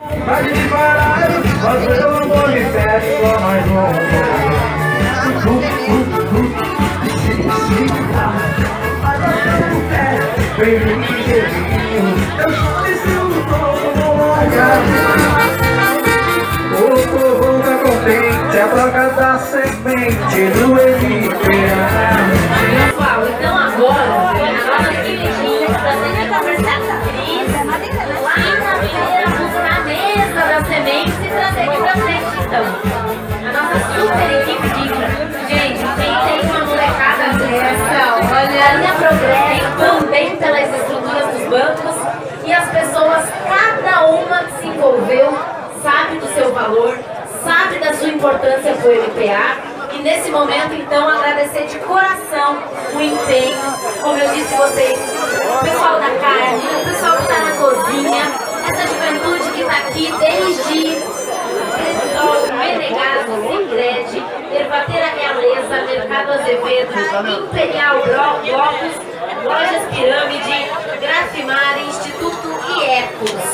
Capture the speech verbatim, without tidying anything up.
Vai disparar, fazer um amor de festa, mais um. O povo tá contente, a troca da semente do Eritreia. Pessoal, então agora, a nossa queridinha da Semente Conversar Cris, lá na feira, buscar a mesa das sementes e trazer aqui pra frente, então. A nossa super equipe de... Gente, quem tem uma molecada dessa, olha, a linha progresso também pelas estruturas dos bancos e as pessoas, cada uma que se envolveu, sabe do seu valor, sabe da sua importância para o M P A. E nesse momento, então, agradecer de coração o empenho, como eu disse vocês, o pessoal da carne, o pessoal que está na cozinha, essa juventude que está aqui desde o Menegaso, Sicredi, Ervateira Realeza, Mercado Azevedo, Imperial Blocos, Lojas Pirâmide, Grafimar, Instituto e Ecos.